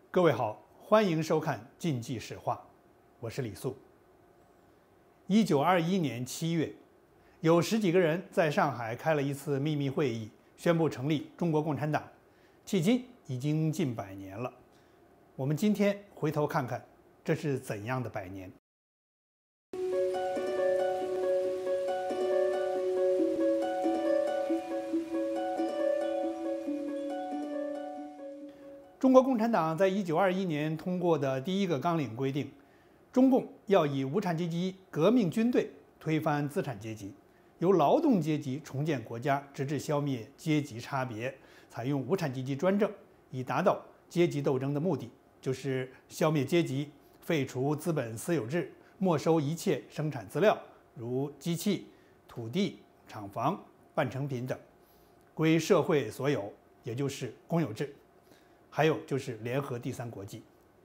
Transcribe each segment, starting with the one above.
各位好，欢迎收看《禁忌史话》，我是李素。1921年7月，有十几个人在上海开了一次秘密会议，宣布成立中国共产党。迄今已经近100年了。我们今天回头看看，这是怎样的100年？中国共产党在1921年通过的第一个纲领规定，中共要以无产阶级革命军队推翻资产阶级，由劳动阶级重建国家，直至消灭阶级差别，采用无产阶级专政，以达到阶级斗争的目的，就是消灭阶级，废除资本私有制，没收一切生产资料，如机器、土地、厂房、半成品等，归社会所有，也就是公有制。还有就是联合第三国际。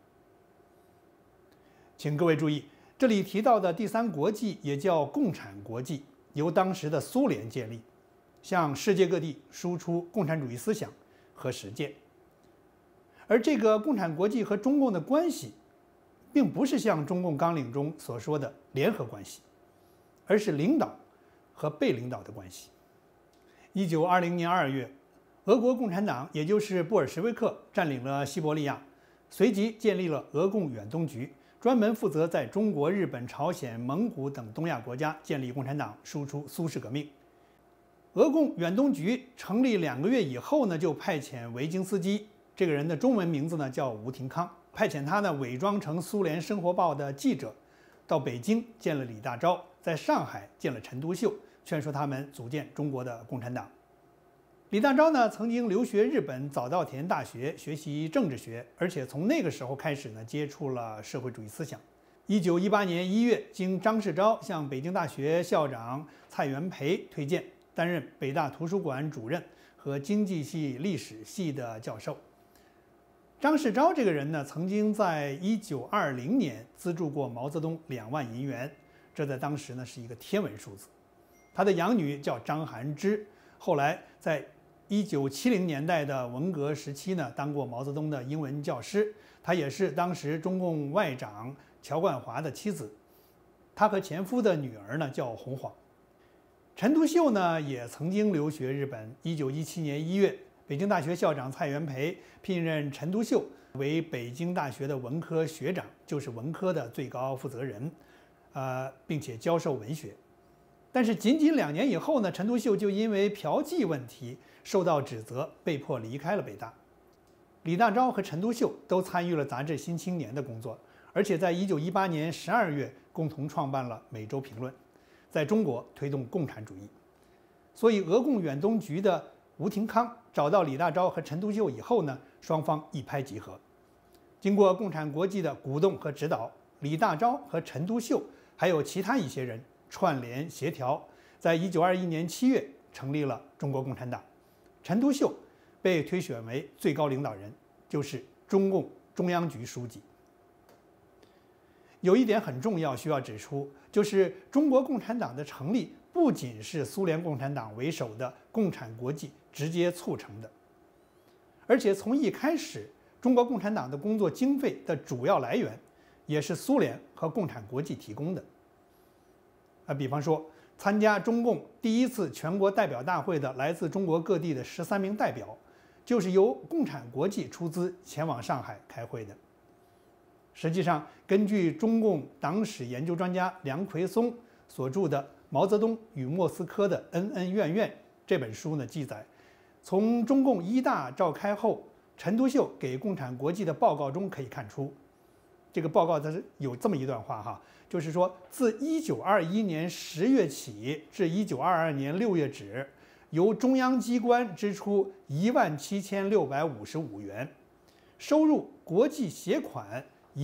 请各位注意，这里提到的第三国际也叫共产国际，由当时的苏联建立，向世界各地输出共产主义思想和实践。而这个共产国际和中共的关系，并不是像中共纲领中所说的联合关系，而是领导和被领导的关系。1920年2月，俄国共产党，也就是布尔什维克，占领了西伯利亚，随即建立了俄共远东局，专门负责在中国、日本、朝鲜、蒙古等东亚国家建立共产党，输出苏式革命。俄共远东局成立2个月以后呢，就派遣维京斯基，这个人的中文名字呢叫吴廷康，派遣他呢伪装成苏联生活报的记者，到北京见了李大钊，在上海见了陈独秀，劝说他们组建中国的共产党。李大钊呢，曾经留学日本早稻田大学学习政治学，而且从那个时候开始呢，接触了社会主义思想。1918年1月，经张世钊向北京大学校长蔡元培推荐，担任北大图书馆主任和经济系历史系的教授。张世钊这个人呢，曾经在1920年资助过毛泽东2万银元，这在当时呢是一个天文数字。他的养女叫张含之，后来在1970年代的文革时期呢，当过毛泽东的英文教师，她也是当时中共外长乔冠华的妻子。她和前夫的女儿呢叫洪晃。陈独秀呢也曾经留学日本。1917年1月，北京大学校长蔡元培聘任陈独秀为北京大学的文科学长，就是文科的最高负责人，并且教授文学。但是仅仅2年以后呢，陈独秀就因为嫖妓问题受到指责，被迫离开了北大。李大钊和陈独秀都参与了杂志《新青年》的工作，而且在1918年12月共同创办了《每周评论》，在中国推动共产主义。所以俄共远东局的吴廷康找到李大钊和陈独秀以后呢，双方一拍即合。经过共产国际的鼓动和指导，李大钊和陈独秀还有其他一些人串联协调，在1921年7月成立了中国共产党。陈独秀被推选为最高领导人，就是中共中央局书记。有一点很重要，需要指出，就是中国共产党的成立不仅是苏联共产党为首的共产国际直接促成的，而且从一开始，中国共产党的工作经费的主要来源也是苏联和共产国际提供的。比方说，参加中共第1次全国代表大会的来自中国各地的13名代表，就是由共产国际出资前往上海开会的。实际上，根据中共党史研究专家梁奎松所著的《毛泽东与莫斯科的恩恩怨怨》这本书呢记载，从中共1大召开后，陈独秀给共产国际的报告中可以看出，这个报告它是有这么一段话哈，就是说，自1921年10月起至1922年6月止，由中央机关支出17655元，收入国际携款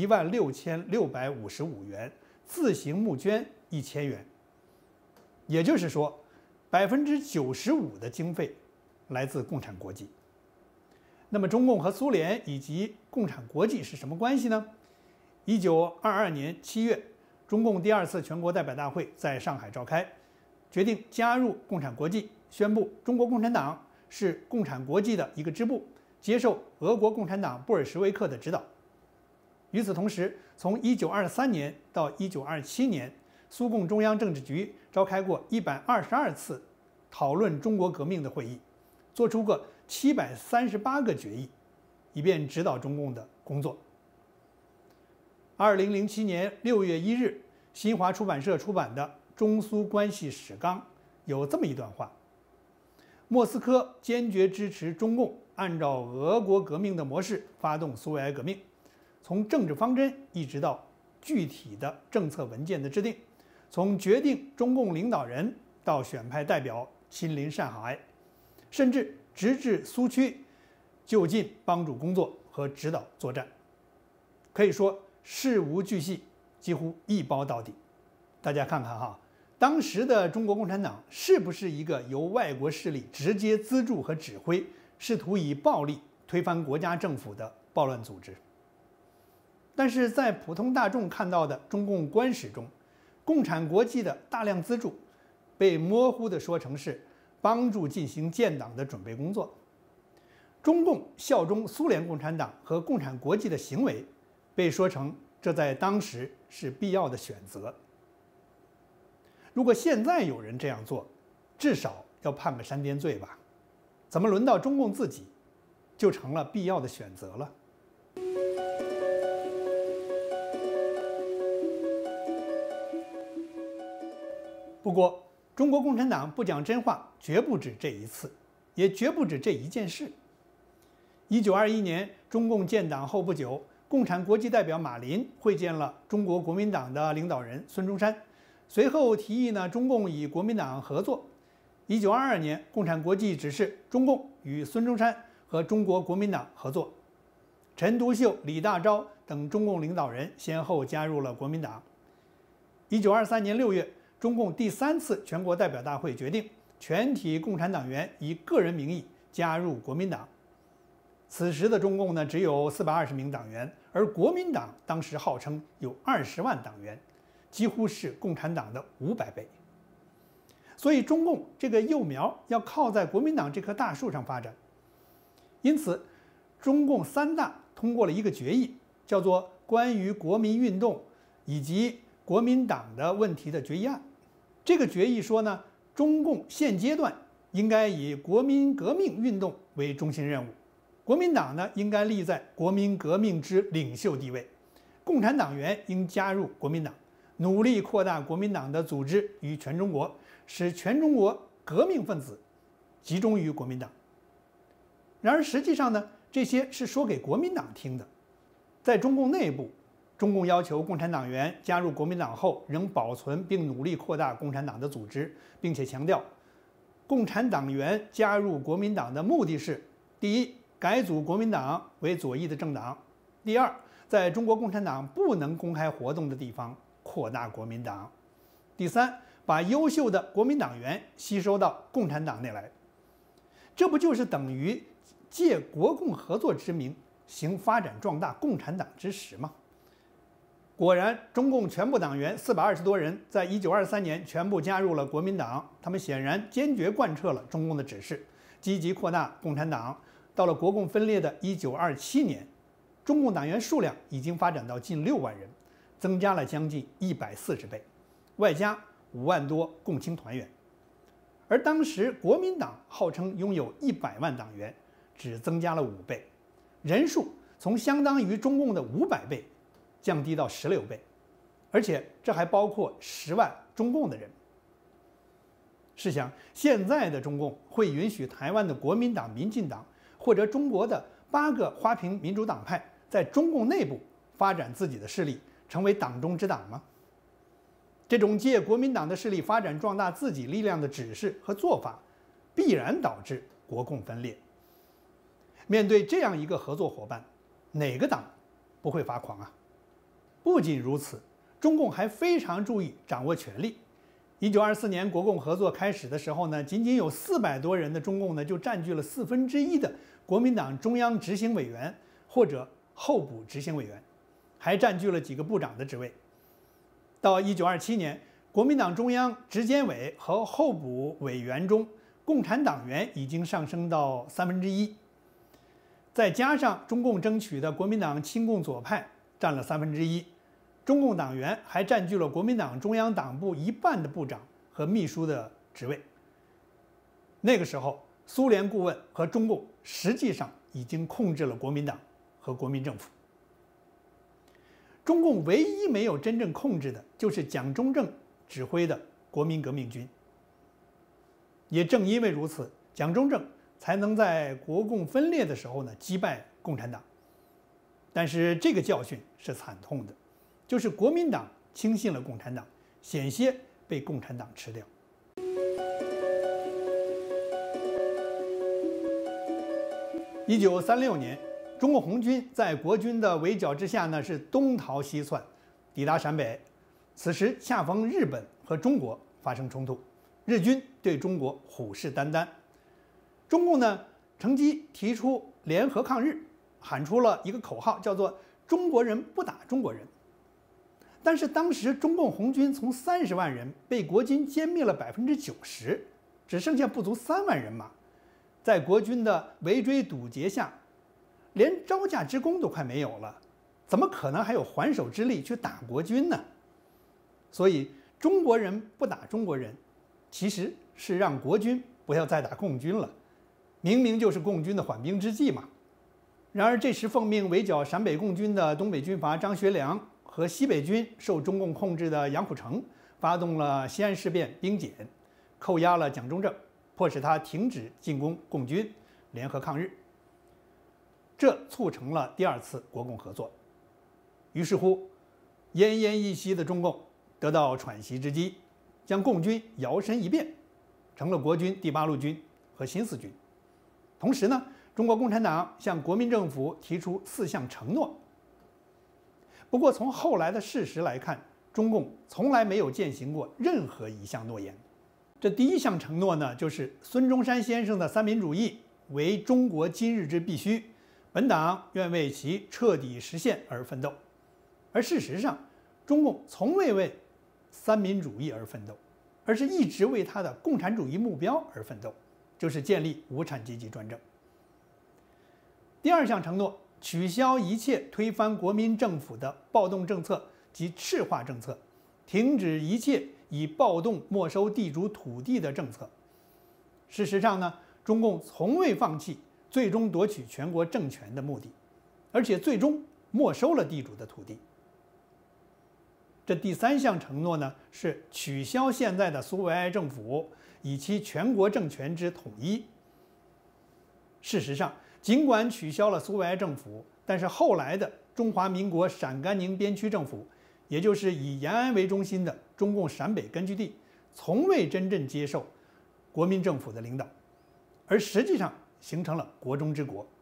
16655元，自行募捐1000元。也就是说，95%的经费来自共产国际。那么，中共和苏联以及共产国际是什么关系呢？1922年7月，中共第2次全国代表大会在上海召开，决定加入共产国际，宣布中国共产党是共产国际的一个支部， 接受俄国共产党布尔什维克的指导。与此同时，从1923年到1927年，苏共中央政治局召开过122次讨论中国革命的会议，做出过738个决议，以便指导中共的工作。2007年6月1日，新华出版社出版的《中苏关系史纲》有这么一段话：莫斯科坚决支持中共按照俄国革命的模式发动苏维埃革命，从政治方针一直到具体的政策文件的制定，从决定中共领导人到选派代表亲临上海，甚至直至苏区就近帮助工作和指导作战，可以说事无巨细，几乎一包到底。大家看看哈，当时的中国共产党是不是一个由外国势力直接资助和指挥，试图以暴力推翻国家政府的暴乱组织？但是在普通大众看到的中共官史中，共产国际的大量资助被模糊地说成是帮助进行建党的准备工作。中共效忠苏联共产党和共产国际的行为被说成这在当时是必要的选择。如果现在有人这样做，至少要判个煽颠罪吧？怎么轮到中共自己就成了必要的选择了？不过，中国共产党不讲真话，绝不止这一次，也绝不止这一件事。1921年，中共建党后不久，共产国际代表马林会见了中国国民党的领导人孙中山，随后提议中共与国民党合作。1922年，共产国际指示中共与孙中山和中国国民党合作。陈独秀、李大钊等中共领导人先后加入了国民党。1923年6月，中共第3次全国代表大会决定，全体共产党员以个人名义加入国民党。此时的中共只有420名党员，而国民党当时号称有20万党员，几乎是共产党的500倍。所以中共这个幼苗要靠在国民党这棵大树上发展。因此，中共3大通过了一个决议，叫做《关于国民运动以及国民党的问题的决议案》。这个决议说中共现阶段应该以国民革命运动为中心任务，国民党应该立在国民革命之领袖地位，共产党员应加入国民党，努力扩大国民党的组织于全中国，使全中国革命分子集中于国民党。然而实际上这些是说给国民党听的。在中共内部，中共要求共产党员加入国民党后，仍保存并努力扩大共产党的组织，并且强调，共产党员加入国民党的目的是：第一，改组国民党为左翼的政党；第二，在中国共产党不能公开活动的地方扩大国民党；第三，把优秀的国民党员吸收到共产党内来。这不就是等于借国共合作之名，行发展壮大共产党之实吗？果然，中共全部党员420多人在1923年全部加入了国民党。他们显然坚决贯彻了中共的指示，积极扩大共产党。到了国共分裂的1927年，中共党员数量已经发展到近6万人，增加了将近140倍，外加5万多共青团员。而当时国民党号称拥有100万党员，只增加了5倍，人数从相当于中共的500倍降低到16倍，而且这还包括10万中共的人。试想，现在的中共会允许台湾的国民党、民进党或者中国的8个花瓶民主党派在中共内部发展自己的势力，成为党中之党吗？这种借国民党的势力发展壮大自己力量的指示和做法，必然导致国共分裂。面对这样一个合作伙伴，哪个党不会发狂啊？不仅如此，中共还非常注意掌握权力。1924年国共合作开始的时候仅仅有400多人的中共就占据了1/4的国民党中央执行委员或者候补执行委员，还占据了几个部长的职位。到1927年，国民党中央执监委和候补委员中，共产党员已经上升到1/3。 再加上中共争取的国民党亲共左派占了1/3，中共党员还占据了国民党中央党部1半的部长和秘书的职位。那个时候，苏联顾问和中共实际上已经控制了国民党和国民政府。中共唯一没有真正控制的就是蒋中正指挥的国民革命军。也正因为如此，蒋中正才能在国共分裂的时候击败共产党。但是这个教训是惨痛的，就是国民党轻信了共产党，险些被共产党吃掉。1936年，中国红军在国军的围剿之下是东逃西窜，抵达陕北。此时恰逢日本和中国发生冲突，日军对中国虎视眈眈。中共乘机提出联合抗日，喊出了一个口号，叫做“中国人不打中国人”。但是当时中共红军从30万人被国军歼灭了90%，只剩下不足3万人马。在国军的围追堵截下，连招架之功都快没有了，怎么可能还有还手之力去打国军呢？所以中国人不打中国人，其实是让国军不要再打共军了，明明就是共军的缓兵之计嘛。然而这时奉命围剿陕北共军的东北军阀张学良和西北军受中共控制的杨虎城发动了西安事变兵检，扣押了蒋中正，迫使他停止进攻共军，联合抗日。这促成了第2次国共合作。于是乎，奄奄一息的中共得到喘息之机，将共军摇身一变，成了国军第8路军和新四军。同时中国共产党向国民政府提出4项承诺。不过从后来的事实来看，中共从来没有践行过任何一项诺言。这第1项承诺就是孙中山先生的三民主义为中国今日之必须，本党愿为其彻底实现而奋斗。而事实上，中共从未为三民主义而奋斗，而是一直为他的共产主义目标而奋斗，就是建立无产阶级专政。第2项承诺，取消一切推翻国民政府的暴动政策及赤化政策，停止一切以暴动没收地主土地的政策。事实上中共从未放弃最终夺取全国政权的目的，而且最终没收了地主的土地。这第3项承诺是取消现在的苏维埃政府，以其全国政权之统一。事实上，尽管取消了苏维埃政府，但是后来的中华民国陕甘宁边区政府，也就是以延安为中心的中共陕北根据地，从未真正接受国民政府的领导，而实际上形成了国中之国。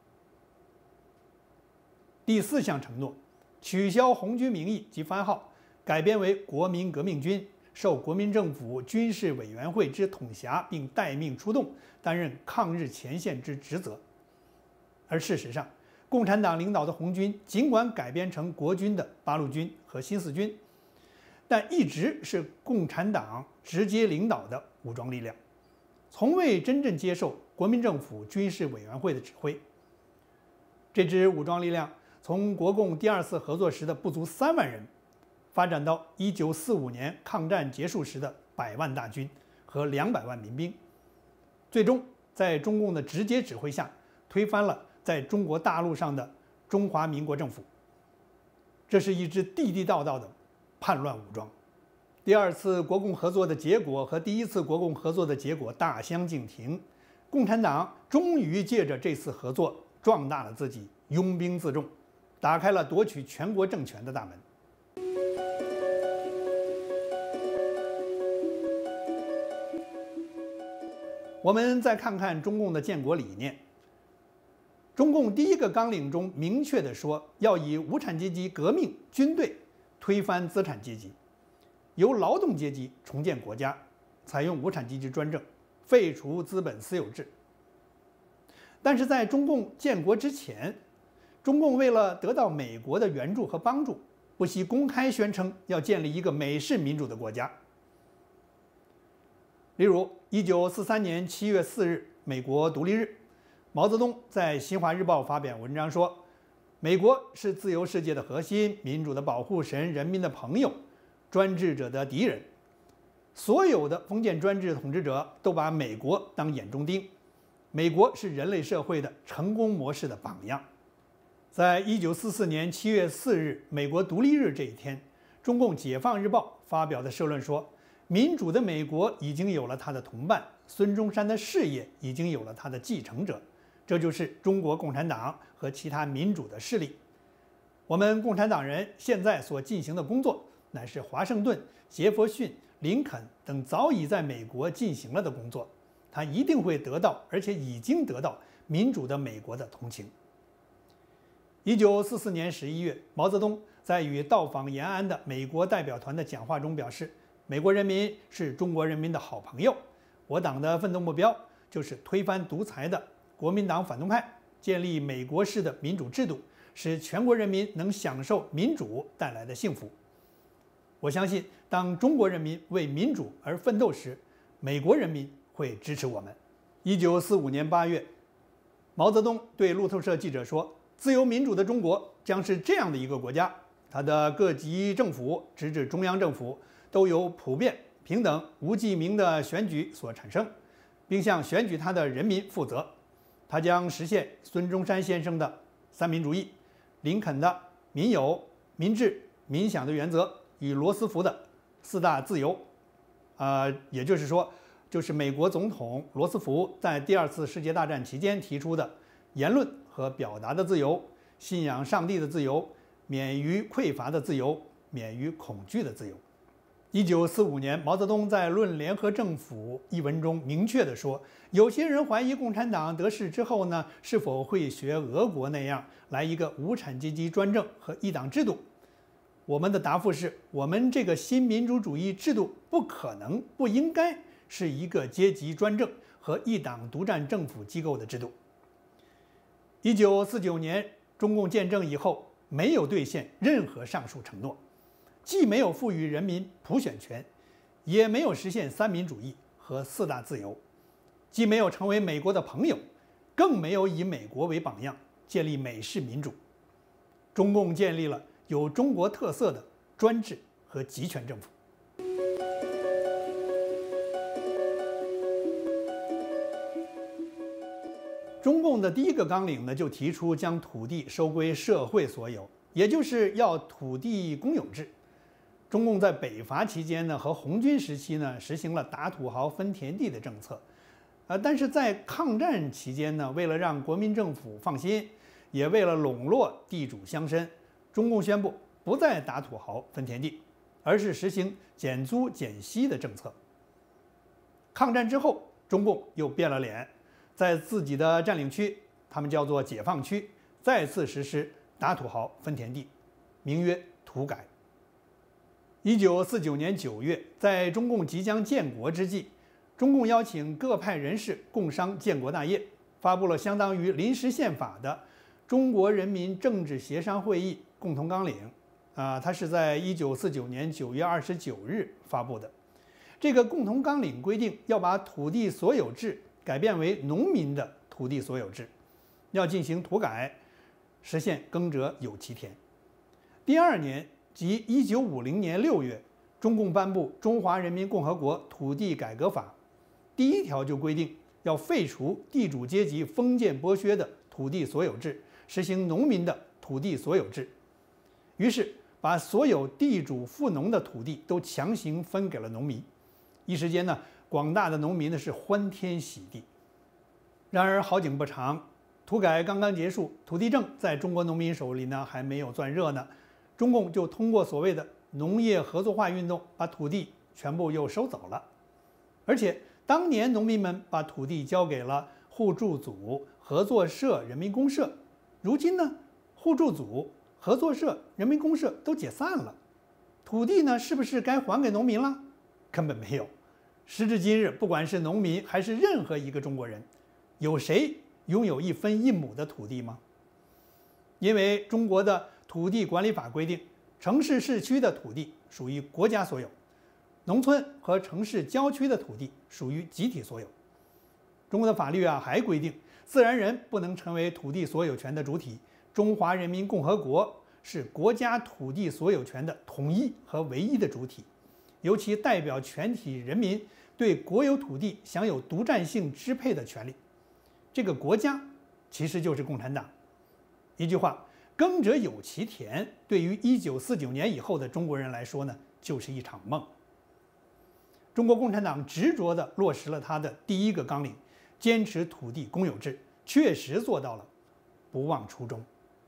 第4项承诺，取消红军名义及番号，改编为国民革命军，受国民政府军事委员会之统辖，并待命出动，担任抗日前线之职责。而事实上，共产党领导的红军尽管改编成国军的8路军和新四军，但一直是共产党直接领导的武装力量，从未真正接受国民政府军事委员会的指挥。这支武装力量从国共第2次合作时的不足3万人，发展到1945年抗战结束时的100万大军和200万民兵，最终在中共的直接指挥下推翻了在中国大陆上的中华民国政府。这是一支地地道道的叛乱武装。第2次国共合作的结果和第1次国共合作的结果大相径庭，共产党终于借着这次合作壮大了自己，拥兵自重，打开了夺取全国政权的大门。我们再看看中共的建国理念。中共第1个纲领中明确地说，要以无产阶级革命军队推翻资产阶级，由劳动阶级重建国家，采用无产阶级专政，废除资本私有制。但是在中共建国之前，中共为了得到美国的援助和帮助，不惜公开宣称要建立一个美式民主的国家。例如1943年7月4日美国独立日， 毛泽东在《新华日报》发表文章说，美国是自由世界的核心，民主的保护神，人民的朋友，专制者的敌人。所有的封建专制统治者都把美国当眼中钉，美国是人类社会的成功模式的榜样。在1944年7月4日，美国独立日这一天，中共解放日报发表的社论说，民主的美国已经有了他的同伴，孙中山的事业已经有了他的继承者，这就是中国共产党和其他民主的势力。我们共产党人现在所进行的工作，乃是华盛顿、杰弗逊、林肯等早已在美国进行了的工作，他一定会得到，而且已经得到民主的美国的同情。1944年11月，毛泽东在与到访延安的美国代表团的讲话中表示，美国人民是中国人民的好朋友，我党的奋斗目标就是推翻独裁的国民党反动派，建立美国式的民主制度，使全国人民能享受民主带来的幸福。我相信，当中国人民为民主而奋斗时，美国人民会支持我们。1945年8月，毛泽东对路透社记者说，自由民主的中国将是这样的一个国家，它的各级政府直至中央政府都由普遍、平等、无记名的选举所产生，并向选举它的人民负责。它将实现孙中山先生的三民主义、林肯的民有、民治、民享的原则与罗斯福的四大自由。也就是说，就是美国总统罗斯福在第2次世界大战期间提出的言论和表达的自由、信仰上帝的自由、免于匮乏的自由、免于恐惧的自由。1945年，毛泽东在《论联合政府》一文中明确地说，有些人怀疑共产党得势之后呢，是否会学俄国那样来一个无产阶级专政和一党制度。我们的答复是，我们这个新民主主义制度不可能、不应该是一个阶级专政和一党独占政府机构的制度。1949年，中共建政以后，没有兑现任何上述承诺，既没有赋予人民普选权，也没有实现三民主义和四大自由，既没有成为美国的朋友，更没有以美国为榜样建立美式民主。中共建立了有中国特色的专制和集权政府。中共的第一个纲领呢，就提出将土地收归社会所有，也就是要土地公有制。中共在北伐期间呢和红军时期呢，实行了打土豪分田地的政策。但是在抗战期间呢，为了让国民政府放心，也为了笼络地主乡绅，中共宣布不再打土豪分田地，而是实行减租减息的政策。抗战之后，中共又变了脸，在自己的占领区，他们叫做解放区，再次实施打土豪分田地，名曰土改。1949年9月，在中共即将建国之际，中共邀请各派人士共商建国大业，发布了相当于临时宪法的《中国人民政治协商会议共同纲领》。它是在1949年9月29日发布的。这个共同纲领规定，要把土地所有制改变为农民的土地所有制，要进行土改，实现耕者有其田。第2年，即1950年6月，中共颁布《中华人民共和国土地改革法》，第1条就规定要废除地主阶级封建剥削的土地所有制，实行农民的土地所有制。于是，把所有地主富农的土地都强行分给了农民。一时间呢，广大的农民呢是欢天喜地。然而好景不长，土改刚刚结束，土地证在中国农民手里呢还没有攥热呢，中共就通过所谓的农业合作化运动，把土地全部又收走了。而且当年农民们把土地交给了互助组、合作社、人民公社，如今呢，互助组、合作社、人民公社都解散了，土地呢是不是该还给农民了？根本没有。时至今日，不管是农民还是任何一个中国人，有谁拥有1分1亩的土地吗？因为中国的土地管理法规定，城市市区的土地属于国家所有，农村和城市郊区的土地属于集体所有。中国的法律还规定， 自然人不能成为土地所有权的主体，中华人民共和国是国家土地所有权的统一和唯一的主体，尤其代表全体人民对国有土地享有独占性支配的权利。这个国家其实就是共产党。一句话，耕者有其田，对于1949年以后的中国人来说呢，就是一场梦。中国共产党执着地落实了它的第一个纲领，坚持土地公有制，确实做到了不忘初衷。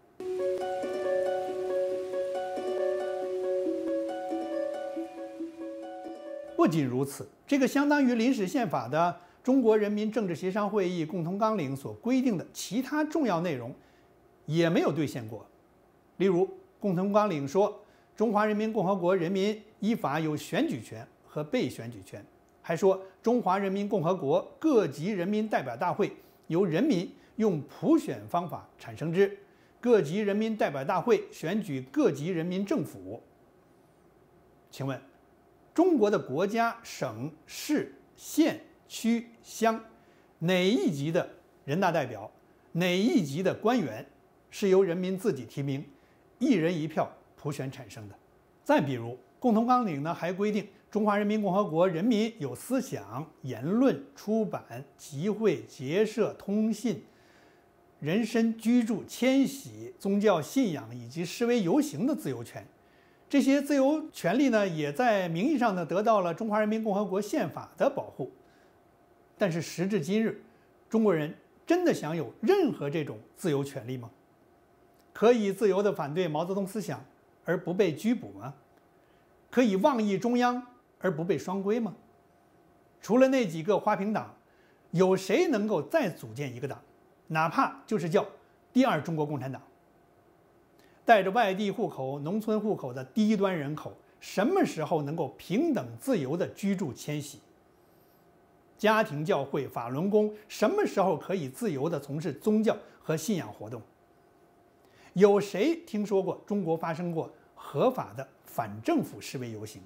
不仅如此，这个相当于临时宪法的中国人民政治协商会议共同纲领所规定的其他重要内容也没有兑现过。例如，共同纲领说，中华人民共和国人民依法有选举权和被选举权，还说中华人民共和国各级人民代表大会由人民用普选方法产生之，各级人民代表大会选举各级人民政府。请问，中国的国家、省、市、县、区、乡，哪一级的人大代表，哪一级的官员是由人民自己提名，一人一票普选产生的？再比如，共同纲领呢还规定，中华人民共和国人民有思想、言论、出版、集会、结社、通信、人身居住、迁徙、宗教信仰以及示威游行的自由权。这些自由权利呢，也在名义上呢得到了中华人民共和国宪法的保护。但是时至今日，中国人真的享有任何这种自由权利吗？可以自由地反对毛泽东思想而不被拘捕吗？可以妄议中央而不被双规吗？除了那几个花瓶党，有谁能够再组建一个党，哪怕就是叫第二中国共产党？带着外地户口、农村户口的低端人口，什么时候能够平等自由地居住迁徙？家庭教会、法轮功什么时候可以自由地从事宗教和信仰活动？有谁听说过中国发生过合法的反政府示威游行？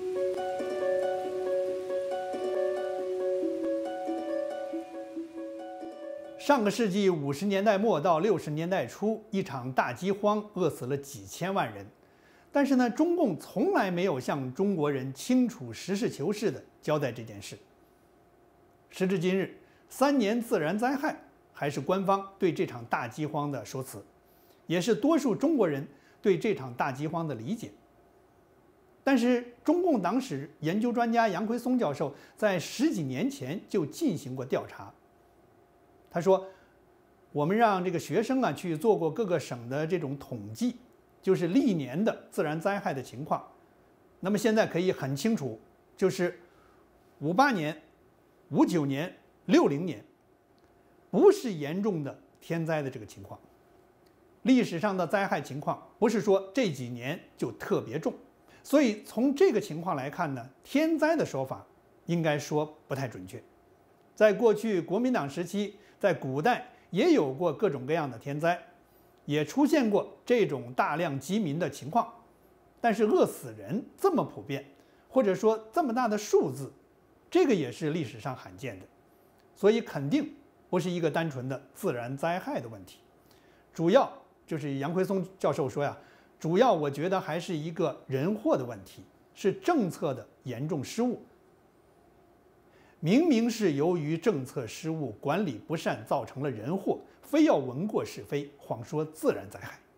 上个世纪50年代末到60年代初，一场大饥荒饿死了几千万人。但是呢，中共从来没有向中国人清楚、实事求是地交代这件事。时至今日，3年自然灾害还是官方对这场大饥荒的说辞，也是多数中国人对这场大饥荒的理解。但是，中共党史研究专家杨奎松教授在10几年前就进行过调查。他说，我们让这个学生去做过各个省的这种统计，就是历年的自然灾害的情况。那么现在可以很清楚，就是58年、59年、60年，不是严重的天灾的这个情况。历史上的灾害情况不是说这几年就特别重，所以从这个情况来看呢，天灾的说法应该说不太准确。在过去国民党时期，在古代也有过各种各样的天灾，也出现过这种大量饥民的情况，但是饿死人这么普遍，或者说这么大的数字，这个也是历史上罕见的，所以肯定不是一个单纯的自然灾害的问题。主要就是杨奎松教授说主要我觉得还是一个人祸的问题，是政策的严重失误。明明是由于政策失误、管理不善造成了人祸，非要闻过是非，谎说自然灾害。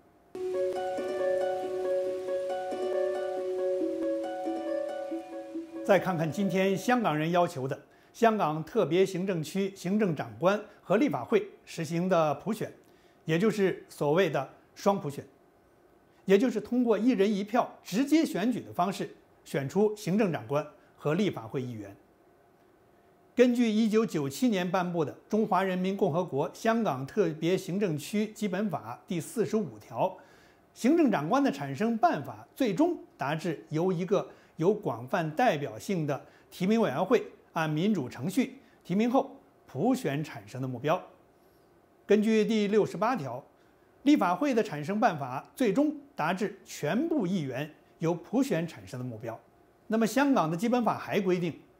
再看看今天香港人要求的，香港特别行政区行政长官和立法会实行的普选，也就是所谓的双普选，也就是通过一人一票直接选举的方式选出行政长官和立法会议员。根据1997年颁布的《中华人民共和国香港特别行政区基本法》第45条，行政长官的产生办法最终达至由一个有广泛代表性的提名委员会按民主程序提名后普选产生的目标。根据第68条，立法会的产生办法最终达至全部议员由普选产生的目标。那么香港的基本法还规定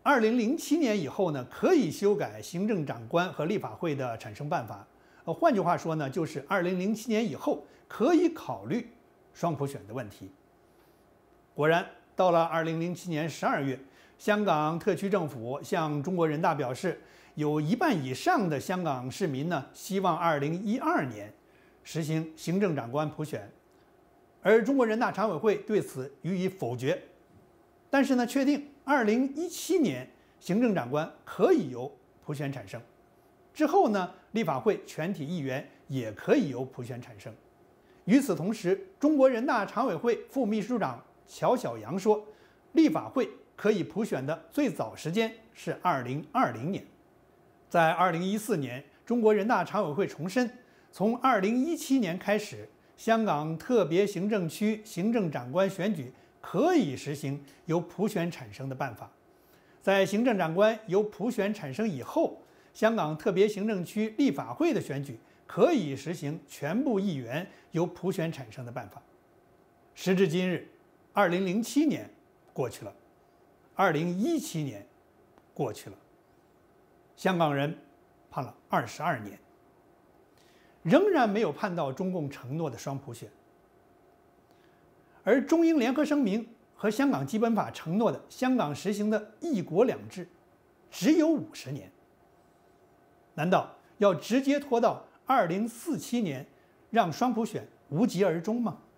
2007年以后呢，可以修改行政长官和立法会的产生办法。换句话说呢，就是2007年以后可以考虑双普选的问题。果然，到了2007年12月，香港特区政府向中国人大表示，有1半以上的香港市民呢，希望2012年实行行政长官普选，而中国人大常委会对此予以否决。但是呢，确定2017年行政长官可以由普选产生，之后呢，立法会全体议员也可以由普选产生。与此同时，中国人大常委会副秘书长乔晓阳说，立法会可以普选的最早时间是2020年。在2014年，中国人大常委会重申，从2017年开始，香港特别行政区行政长官选举可以实行由普选产生的办法。在行政长官由普选产生以后，香港特别行政区立法会的选举可以实行全部议员由普选产生的办法。时至今日，2007年过去了，2017年过去了，香港人盼了22年，仍然没有盼到中共承诺的双普选。而中英联合声明和香港基本法承诺的香港实行的一国两制，只有50年。难道要直接拖到2047年，让双普选无疾而终吗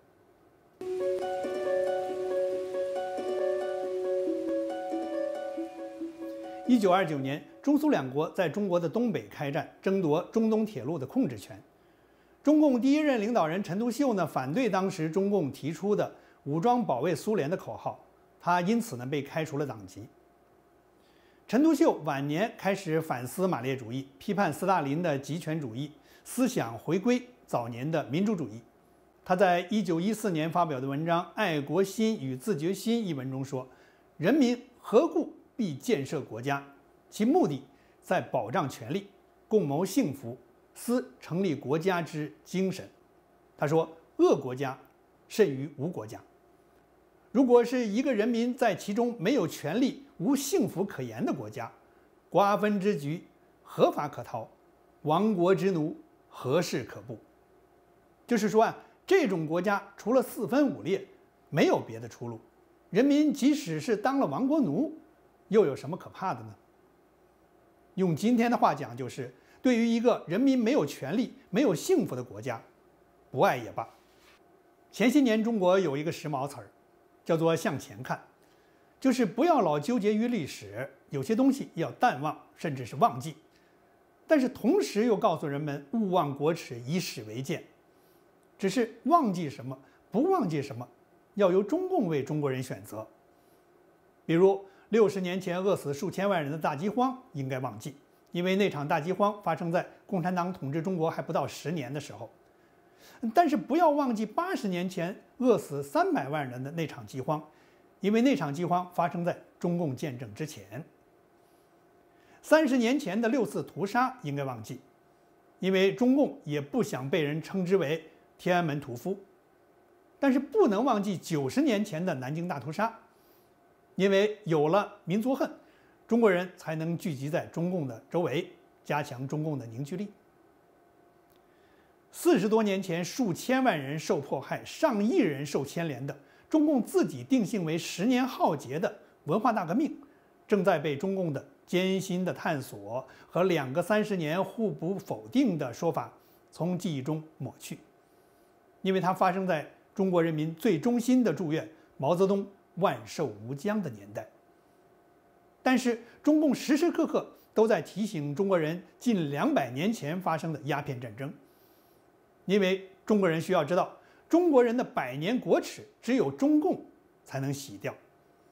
？1929年，中苏两国在中国的东北开战，争夺中东铁路的控制权。中共第一任领导人陈独秀呢，反对当时中共提出的武装保卫苏联的口号，他因此呢被开除了党籍。陈独秀晚年开始反思马列主义，批判斯大林的极权主义，思想回归早年的民主主义。他在1914年发表的文章《爱国心与自决心》一文中说：“人民何故必建设国家？其目的在保障权利，共谋幸福，思成立国家之精神。”他说：“恶国家甚于无国家。如果是一个人民在其中没有权利、无幸福可言的国家，瓜分之局何法可逃？亡国之奴何事可怖？”就是说这种国家除了四分五裂，没有别的出路。人民即使是当了亡国奴，又有什么可怕的呢？用今天的话讲，就是对于一个人民没有权利、没有幸福的国家，不爱也罢。前些年中国有一个时髦词儿，叫做向前看，就是不要老纠结于历史，有些东西要淡忘，甚至是忘记。但是同时又告诉人们勿忘国耻，以史为鉴。只是忘记什么，不忘记什么，要由中共为中国人选择。比如60年前饿死数千万人的大饥荒应该忘记，因为那场大饥荒发生在共产党统治中国还不到10年的时候。但是不要忘记80年前饿死300万人的那场饥荒，因为那场饥荒发生在中共建政之前。30年前的6次屠杀应该忘记，因为中共也不想被人称之为天安门屠夫。但是不能忘记90年前的南京大屠杀，因为有了民族恨，中国人才能聚集在中共的周围，加强中共的凝聚力。40多年前，数千万人受迫害，上亿人受牵连的中共自己定性为10年浩劫的文化大革命，正在被中共的艰辛的探索和2个30年互不否定的说法从记忆中抹去，因为它发生在中国人民最衷心的祝愿毛泽东万寿无疆的年代。但是中共时时刻刻都在提醒中国人近200年前发生的鸦片战争，因为中国人需要知道，中国人的100年国耻只有中共才能洗掉。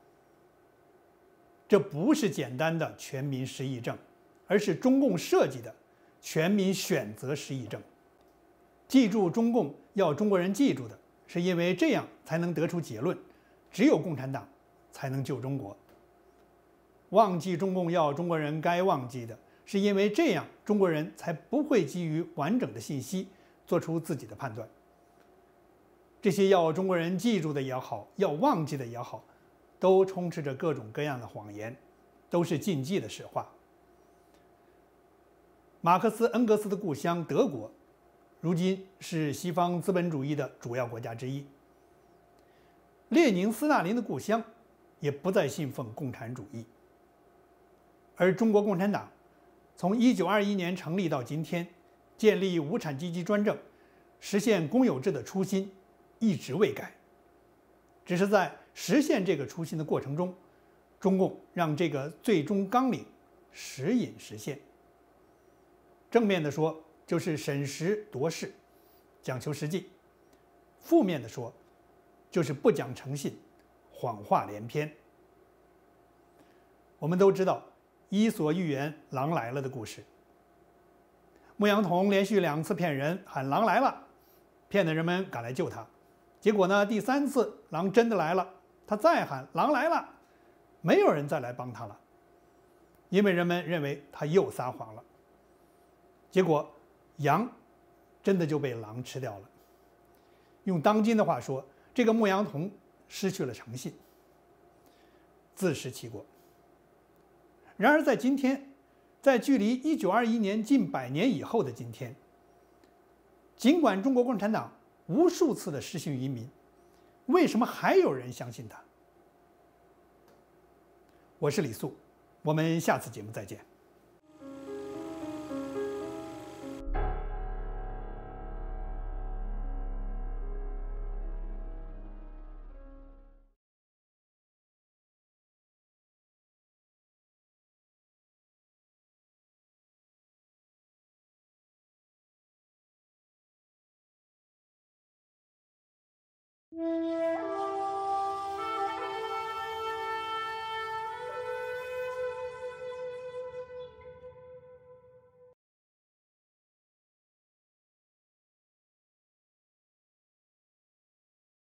这不是简单的全民失忆症，而是中共设计的全民选择失忆症。记住中共要中国人记住的，是因为这样才能得出结论：只有共产党才能救中国。忘记中共要中国人该忘记的，是因为这样中国人才不会基于完整的信息做出自己的判断。这些要中国人记住的也好，要忘记的也好，都充斥着各种各样的谎言， 都是禁忌的史话。马克思、恩格斯的故乡德国，如今是西方资本主义的主要国家之一。列宁、斯大林的故乡也不再信奉共产主义。而中国共产党从1921年成立到今天，建立无产阶级专政，实现公有制的初心一直未改。只是在实现这个初心的过程中，中共让这个最终纲领时隐时现。正面的说，就是审时度势，讲求实际；负面的说，就是不讲诚信，谎话连篇。我们都知道伊索寓言“狼来了”的故事。牧羊童连续2次骗人，喊狼来了，骗得人们赶来救他。结果呢，第3次狼真的来了，他再喊狼来了，没有人再来帮他了，因为人们认为他又撒谎了。结果羊真的就被狼吃掉了。用当今的话说，这个牧羊童失去了诚信，自食其果。然而在今天，在距离1921年近100年以后的今天，尽管中国共产党无数次的实行移民，为什么还有人相信他？我是李素，我们下次节目再见。